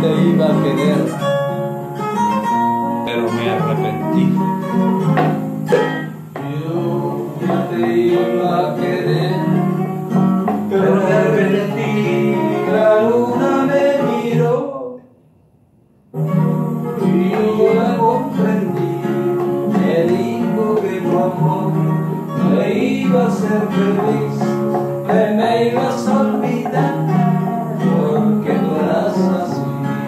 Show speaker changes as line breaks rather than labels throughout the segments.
te iba a querer, pero me arrepentí. Yo ya te iba a querer, pero me arrepentí. La luna me miró y yo la comprendí. Me dijo que tu amor me iba a hacer feliz, que me ibas a olvidar, porque tú eras así.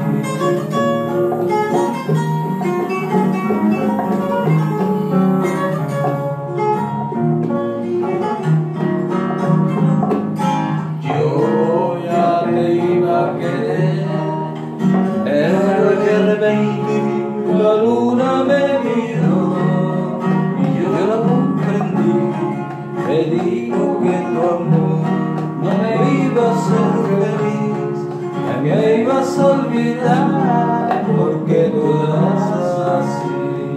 Yo ya te iba a querer, pero de repente la luna me miró y yo la comprendí. Me dijo que tu amor no me iba a hacer feliz, que me ibas a olvidar, porque tú eras así.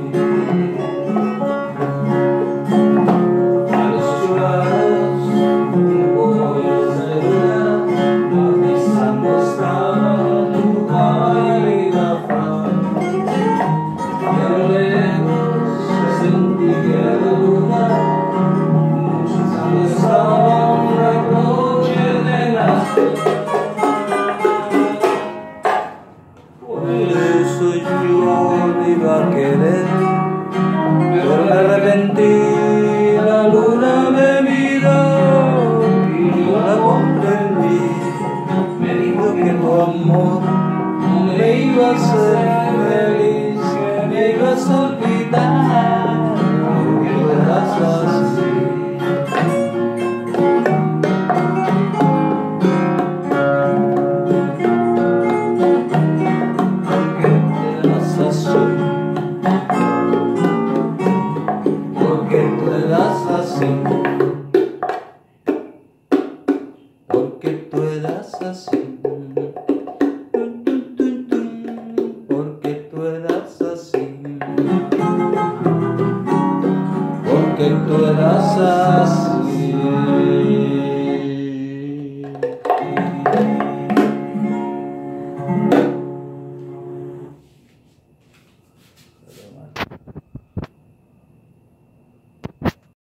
A los lugares voy a celebrar, avisando estaba tu cálida faz. Pero lejos sentí que la luna estaba un reproche de las. Por eso yo te iba a querer, pero me arrepentí. La luna me miró y yo la comprendí. Me dijo que tu amor no me iba a hacer feliz, que me ibas a olvidar, porque tú eras así. Porque tú eras así, porque tú eras así, porque tú eras así, porque tú eras así.